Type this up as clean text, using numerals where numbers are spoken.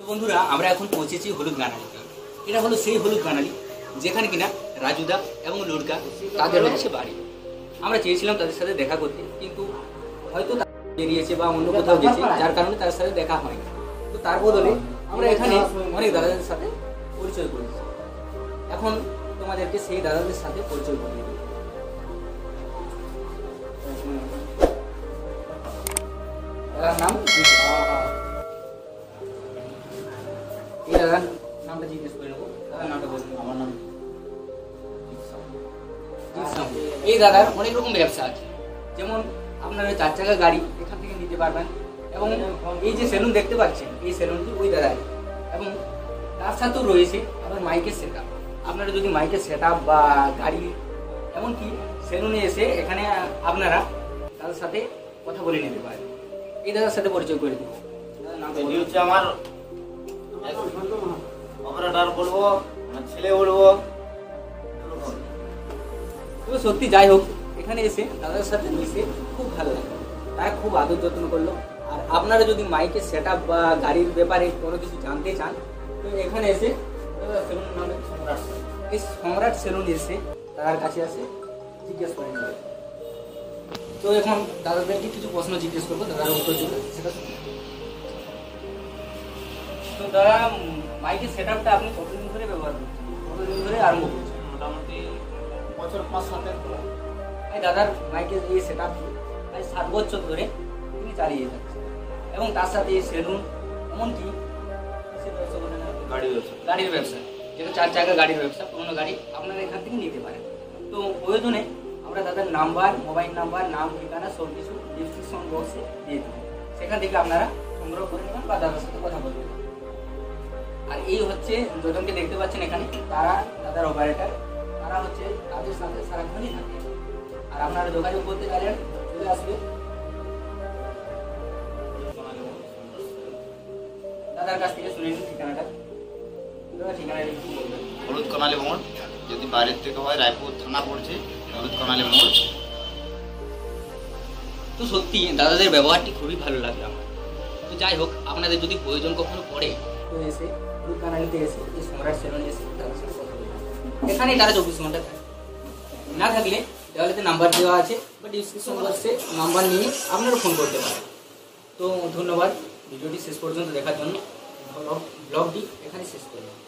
বন্ধুরা আমরা এখন পৌঁছেছি হলুদ গানালিতে। এটা হলো সেই হলুদ গানালি যেখানে কিনা রাজুদা এবং লুড়কা তাদের হচ্ছে বাড়ি। আমরা চেয়েছিলাম তাদের সাথে দেখা করতে, কিন্তু হয়তো বেরিয়েছে বা অন্য কোথাও গেছে, যার কারণে তার সাথে দেখা হয়নি। তো তার বদলে আমরা এখানে অনেক দাদাদের সাথে পরিচয় করেছি। এখন তোমাদেরকে সেই দাদাদের সাথে পরিচয় করিয়ে দেব। দাদার নাম এই দাদার নামটা জিজ্ঞেস করে নেবো। দাদার নামটা বলুন। আমার নাম এই দাদার অনেক রকম ব্যবসা আছে, যেমন আপনারা 4 চাকা গাড়ি এখান থেকে নিতে পারবেন, এবং এই যে সেলুন দেখতে পাচ্ছেন এই সেলুনটি ওই দাদার, এবং তার সাথেও রয়েছে আবার মাইকের সেট আপ। আপনারা যদি মাইকের সেট আপ বা গাড়ি এমনকি সেলুনে এসে এখানে আপনারা তাদের সাথে কথা বলে নিতে পারেন। এই দাদার সাথে পরিচয় করে দেবো। এটি হচ্ছে আমার অপারেটর বলবো, ছেলে বলবো। তবে সত্যি যাই হোক, এখানে এসে দাদার সাথে মিশে খুব ভালো লাগে। তারা খুব আদর যত্ন করলো। আর আপনারা যদি মাইকের সেট আপ বা গাড়ির ব্যাপারে কোনো কিছু জানতে চান, তো এখানে এসে সেলুন নামে এই সম্রাট সেলুন এসে দাদার কাছে আসে জিজ্ঞেস করে নেবে। তো এখন দাদাদেরকে কিছু প্রশ্ন জিজ্ঞেস করবো, দাদার উত্তর দেবে সেটা। তো দাদা, মাইকের সেট আপটা আপনি কতদিন ধরে ব্যবহার করছেন, কতদিন ধরে আরম্ভ করছেন? মোটামুটি বছর 5-7 এই দাদার মাইকের এই সেট আপ প্রায় 7 বছর ধরে তিনি চালিয়ে যাচ্ছেন, এবং তার সাথে এই সেলুন এমনকি গাড়ির ব্যবসা, যেটা 4 চাকা গাড়ির ব্যবসা, পুরোনো গাড়ি আপনারা এখান থেকে নিতে পারেন। তো প্রয়োজনে আমরা দাদার নাম্বার, মোবাইল নাম্বার, নাম, ঠিকানা সব কিছু ডিসক্রিপশন বক্সে দিয়ে দেবো। সেখান থেকে আপনারা সংগ্রহ করে নেবেন বা দাদার সাথে কথা বলবেন। আর এই হচ্ছে যজনকে দেখতে পাচ্ছেন এখানে, তারা দাদার অপারেটর। তারা হচ্ছে তাদের সাথে সারাক্ষণই থাকে। আর আপনারা যোগাযোগ করতে গেলেন চলে আসবে দাদার কাছ থেকে। শুনে নিন ঠিকানাটা। ঠিকানাটা একটু বলবেন। হলুদ কনালি মোড়, যদি বাইরের থেকে হয় রায়পুর থানা পড়ছে, হলুদ কনালি মোড়। তো সত্যি দাদাদের ব্যবহারটি খুবই ভালো লাগলো আমার। তো যাই হোক, আপনাদের যদি প্রয়োজন কখনো পড়ে, তো এসে হলুদ কানালিতে এসে এই সম্রাট সেলুনে এসে তাদের সাথে কথা বলবেন। এখানেই তারা 24 ঘন্টা থাকে। না থাকলে দেওয়ালেতে নাম্বার দেওয়া আছে বা ডিসক্রিপশন বক্সে নাম্বার নিয়ে আপনারা ফোন করতে পারেন। তো ধন্যবাদ ভিডিওটি শেষ পর্যন্ত দেখার জন্য। ব্লগটি এখানে শেষ করলাম।